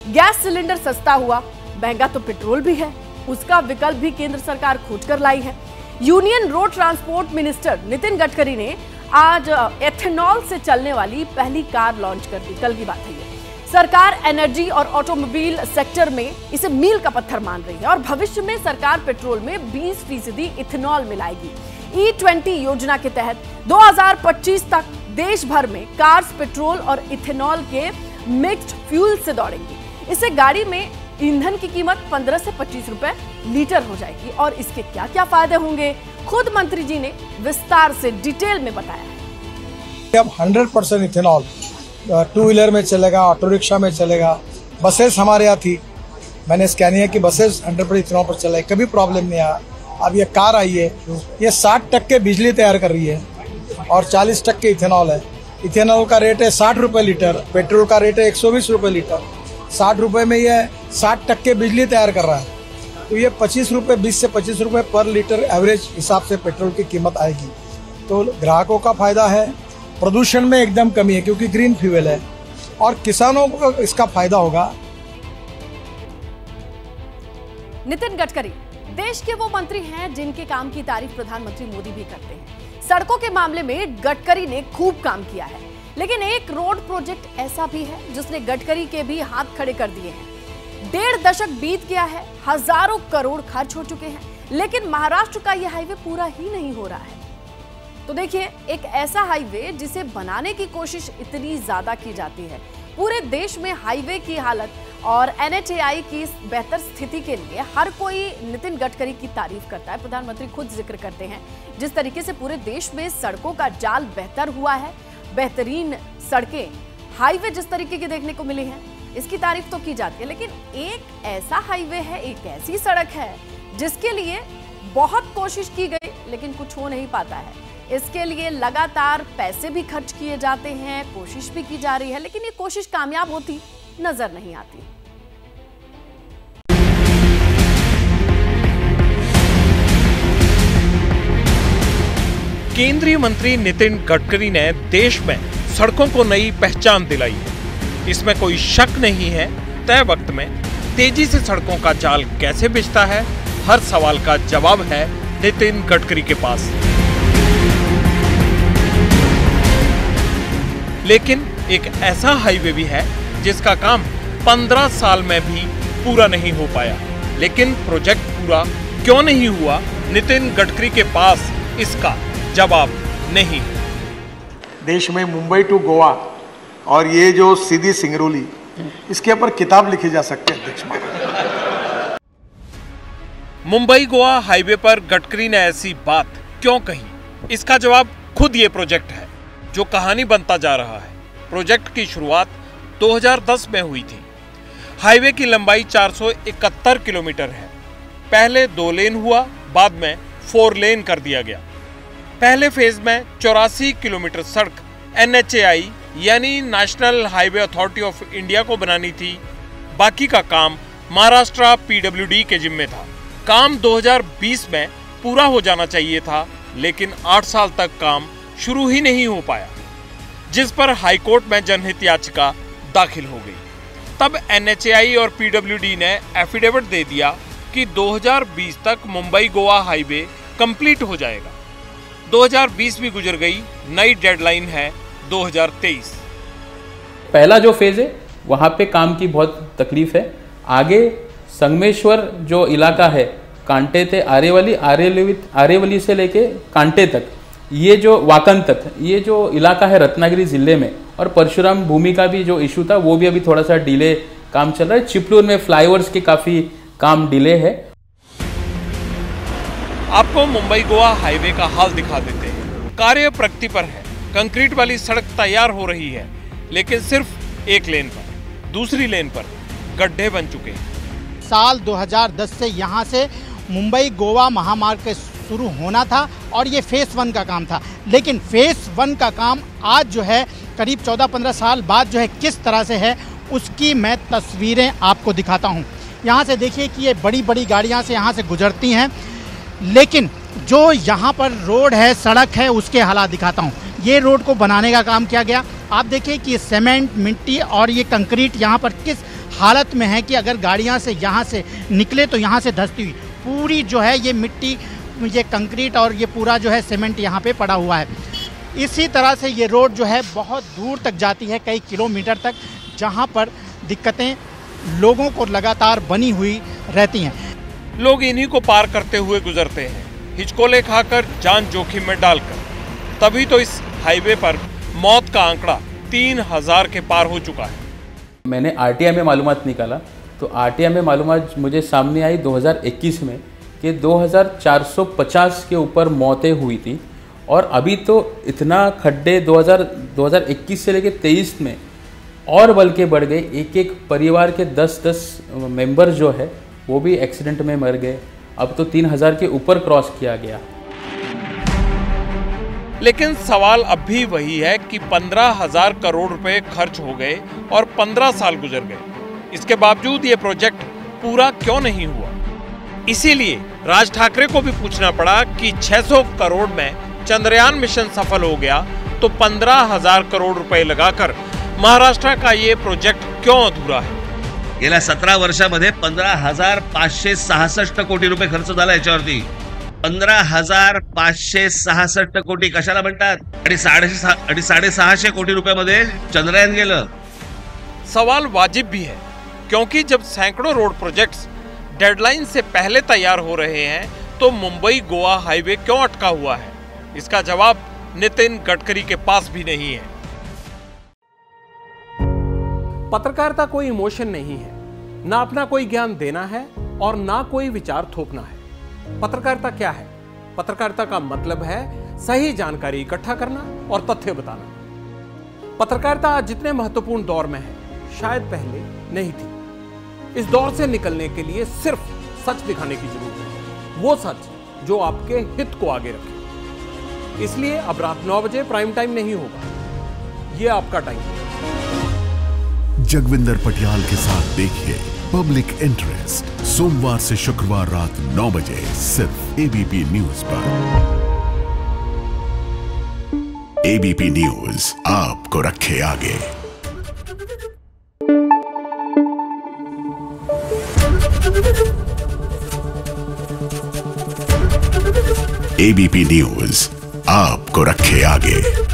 Gas cylinder सस्ता हुआ, महंगा तो पेट्रोल भी है, उसका विकल्प भी केंद्र सरकार खोज कर लाई है। Union road transport minister Nitin Gadkari ने आज एथेनॉल से चलने वाली पहली कार लॉन्च कर दी। कल की बात है ये। सरकार एनर्जी और ऑटोमोबाइल सेक्टर में इसे मील का पत्थर मान रही है और भविष्य में सरकार पेट्रोल में 20% इथेनॉल मिलाएगी। E20 योजना के तहत 2025 तक देश भर में कार्स पेट्रोल और इथेनॉल के मिक्स्ड फ्यूल से दौड़ेंगी। इससे गाड़ी में ईंधन की कीमत 15 से 25 रुपए लीटर हो जाएगी और इसके क्या क्या फायदे होंगे, खुद मंत्री जी ने विस्तार से डिटेल में बताया है। अब 100% इथेनॉल टू व्हीलर में चलेगा, ऑटो रिक्शा में चलेगा, बसेस हमारे यहाँ थी, मैंने स्कैनिया की बसेस 100% इथेनॉल पर चलाई, कभी प्रॉब्लम नहीं आया। अब ये कार आई है, ये 60% बिजली तैयार कर रही है और 40% इथेनॉल है। इथेनॉल का रेट है 60 रुपये लीटर, पेट्रोल का रेट है 120 रुपये लीटर। 60 रुपये में ये 60% बिजली तैयार कर रहा है, तो ये 25 रुपये, 20 से 25 रुपये पर लीटर एवरेज हिसाब से पेट्रोल की कीमत आएगी। तो ग्राहकों का फायदा है, प्रदूषण में एकदम कमी है क्योंकि ग्रीन फ्यूल है, और किसानों को इसका फायदा होगा। नितिन गडकरी देश के वो मंत्री हैं जिनके काम की तारीफ प्रधानमंत्री मोदी भी करते हैं। सड़कों के मामले में गडकरी ने खूब काम किया है, लेकिन एक रोड प्रोजेक्ट ऐसा भी है जिसने गडकरी के भी हाथ खड़े कर दिए हैं। 1.5 दशक बीत गया है, हजारों करोड़ खर्च हो चुके हैं, लेकिन महाराष्ट्र का यह हाईवे पूरा ही नहीं हो रहा है। तो देखिए, एक ऐसा हाईवे जिसे बनाने की कोशिश इतनी ज्यादा की जाती है। पूरे देश में हाईवे की हालत और NHAI की बेहतर स्थिति के लिए हर कोई नितिन गडकरी की तारीफ करता है। प्रधानमंत्री खुद जिक्र करते हैं जिस तरीके से पूरे देश में सड़कों का जाल बेहतर हुआ है, बेहतरीन सड़कें, हाईवे जिस तरीके की देखने को मिली हैं, इसकी तारीफ तो की जाती है। लेकिन एक ऐसा हाईवे है, एक ऐसी सड़क है जिसके लिए बहुत कोशिश की गई लेकिन कुछ हो नहीं पाता है। इसके लिए लगातार पैसे भी खर्च किए जाते हैं, कोशिश भी की जा रही है, लेकिन ये कोशिश कामयाब होती नजर नहीं आती। केंद्रीय मंत्री नितिन गडकरी ने देश में सड़कों को नई पहचान दिलाई है, इसमें कोई शक नहीं है। तय वक्त में तेजी से सड़कों का जाल कैसे बिछता है, हर सवाल का जवाब है नितिन गडकरी के पास। लेकिन एक ऐसा हाईवे भी है जिसका काम 15 साल में भी पूरा नहीं हो पाया। लेकिन प्रोजेक्ट पूरा क्यों नहीं हुआ, नितिन गडकरी के पास इसका जवाब नहीं। देश में मुंबई टू गोवा और ये जो सीधी सिंगरौली, इसके ऊपर किताब लिखी जा सकती है अध्यक्ष। मुंबई गोवा हाईवे पर गडकरी ने ऐसी बात क्यों कही, इसका जवाब खुद ये प्रोजेक्ट है जो कहानी बनता जा रहा है। प्रोजेक्ट की शुरुआत 2010 में हुई थी। हाईवे की लंबाई 471 किलोमीटर है। पहले 2 लेन हुआ, बाद में 4 लेन कर दिया गया। पहले फेज में 84 किलोमीटर सड़क NHAI यानी national highway authority of India को बनानी थी। बाकी का काम महाराष्ट्र PWD के जिम्मे था। काम 2020 में पूरा हो जाना चाहिए था, लेकिन 8 साल तक काम शुरू ही नहीं हो पाया, जिस पर हाईकोर्ट में जनहित याचिका दाखिल हो गई। तब NHAI और PWD ने एफिडेविट दे दिया कि 2020 तक मुंबई गोवा हाईवे कंप्लीट हो जाएगा। 2020 भी गुजर गई, नई डेडलाइन है 2023। पहला जो फेज है वहाँ पे काम की बहुत तकलीफ है। आगे संगमेश्वर जो इलाका है, कांटे से आरेवली से लेके कांटे तक, ये जो वाकन तक, ये जो इलाका है रत्नागिरी जिले में, और परशुराम भूमि का भी जो इशू था वो भी अभी थोड़ा सा डिले काम चल रहा है। चिपलूर में फ्लाईओवर्स के काफी काम डिले है। आपको मुंबई गोवा हाईवे का हाल दिखा देते हैं। कार्य प्रगति पर है, कंक्रीट वाली सड़क तैयार हो रही है, लेकिन सिर्फ एक लेन पर, दूसरी लेन पर गड्ढे बन चुके हैं। साल 2010 से यहाँ से मुंबई गोवा महामार्ग के शुरू होना था और ये फेस 1 का काम था, लेकिन फेस 1 का काम आज जो है करीब 14-15 साल बाद जो है किस तरह से है, उसकी मैं तस्वीरें आपको दिखाता हूँ। यहाँ से देखिए कि ये बड़ी बड़ी गाड़ियाँ से यहाँ से गुजरती हैं, लेकिन जो यहाँ पर रोड है, सड़क है, उसके हालात दिखाता हूँ। ये रोड को बनाने का काम किया गया। आप देखिए कि ये सीमेंट, मिट्टी और ये कंक्रीट यहाँ पर किस हालत में है कि अगर गाड़ियां से यहाँ से निकले तो यहाँ से धंसती हुई पूरी जो है ये मिट्टी, ये कंक्रीट और ये पूरा जो है सीमेंट यहाँ पे पड़ा हुआ है। इसी तरह से ये रोड जो है बहुत दूर तक जाती है, कई किलोमीटर तक, जहाँ पर दिक्कतें लोगों को लगातार बनी हुई रहती हैं। लोग इन्हीं को पार करते हुए गुजरते हैं, हिचकोले खाकर, जान जोखिम में डालकर। तभी तो इस हाईवे पर मौत का आंकड़ा 3000 के पार हो चुका है। मैंने आरटीआई में मालूमात निकाला तो आरटीआई में मालूमात मुझे सामने आई 2021 में कि 2450 के ऊपर मौतें हुई थी। और अभी तो इतना खड्डे 2021 से लेकर 23 में और बल्कि बढ़ गए। एक एक परिवार के 10-10 मेंबर जो है वो भी एक्सीडेंट में मर गए। अब तो 3000 के ऊपर क्रॉस किया गया। लेकिन सवाल अब भी वही है कि 15,000 करोड़ रुपए खर्च हो गए और 15 साल गुजर गए। इसके बावजूद ये प्रोजेक्ट पूरा क्यों नहीं हुआ? इसीलिए राज ठाकरे को भी पूछना पड़ा कि 600 करोड़ में चंद्रयान मिशन सफल हो गया तो 15,000 करोड़ रुपए लगाकर महाराष्ट्र का ये प्रोजेक्ट क्यों अधूरा है? गेल्या 17 वर्षामध्ये 15,566 कोटी रुपये खर्च झाला याच्यावरती। 15,566 कोटी कशाला म्हणतात? आणि 650 कोटी रुपयामध्ये चंद्रयान गेलं। सवाल वाजिब भी है, क्योंकि जब सैकड़ों रोड प्रोजेक्ट्स डेडलाइन से पहले तैयार हो रहे हैं तो मुंबई गोवा हाईवे क्यों अटका हुआ है? इसका जवाब नितिन गडकरी के पास भी नहीं है। पत्रकारिता कोई इमोशन नहीं है, ना अपना कोई ज्ञान देना है और ना कोई विचार थोपना है। पत्रकारिता क्या है? पत्रकारिता का मतलब है सही जानकारी इकट्ठा करना और तथ्य बताना। पत्रकारिता आज जितने महत्वपूर्ण दौर में है, शायद पहले नहीं थी। इस दौर से निकलने के लिए सिर्फ सच दिखाने की जरूरत है, वो सच जो आपके हित को आगे रखे। इसलिए अब रात 9 बजे प्राइम टाइम नहीं होगा, ये आपका टाइम है। जगविंदर पटियाल के साथ देखिए पब्लिक इंटरेस्ट, सोमवार से शुक्रवार रात 9 बजे सिर्फ एबीपी न्यूज पर। एबीपी न्यूज आपको रखे आगे। एबीपी न्यूज आपको रखे आगे।